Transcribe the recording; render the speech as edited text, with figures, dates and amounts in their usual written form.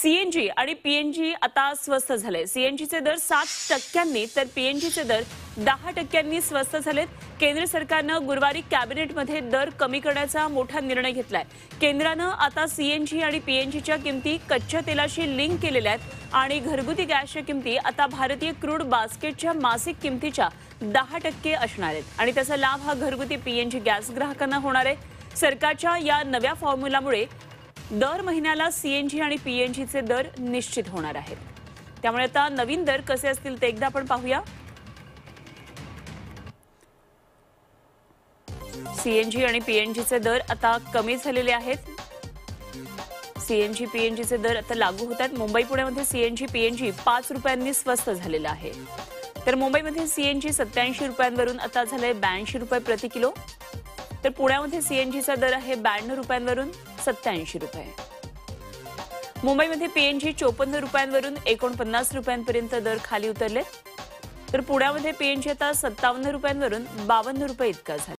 CNG आणि PNG आता स्वस्त झाले। सीएनजीचे दर 7% तर पीएनजीचे दर 10% स्वस्त झालेत। केंद्र सरकारनं गुरुवारी कॅबिनेटमध्ये दर कमी करण्याचा मोठा निर्णय घेतलाय। केंद्रानं आता सीएनजी आणि पीएनजीच्या किमती कच्च्या तेलाशी लिंक केलेल्या आहेत आणि घरगुती गॅसच्या किमती आता भारतीय क्रूड बास्केटच्या मासिक किमतीच्या 10% असणार आहेत आणि त्याचा लाभ हा घरगुती पीएनजी गॅस ग्राहकांना होणार आहे। सरकारच्या या नव्या फॉर्म्युलामुळे दर महिन्याला सीएनजी आणि पीएनजीचे दर निश्चित होणार आहेत। त्यामुळे आता नवीन दर कसे असतील ते एकदा आपण पाहूया। सीएनजी आणि पीएनजीचे दर आता कमी झालेले आहेत। सीएनजी पीएनजीचे दर आता लागू होतात। मुंबई पुण्यामध्ये सीएनजी पीएनजी 5 रुपयांनी स्वस्त झालेला आहे। तर मुंबईमध्ये सीएनजी 87 रुपयांवरून आता झाले 82 रुपये प्रति किलो। तर पुण्यामध्ये सीएनजीचा दर आहे 92 रुपयांवरून 87 रुपये। मुंबईमध्ये पीएनजी 54 रुपयांवरून 49 रुपयांपर्यंत दर खाली उतरले। तर पुण्यामध्ये पीएनजी आता 57 रुपयांवरून 52 रुपये इतका झाला।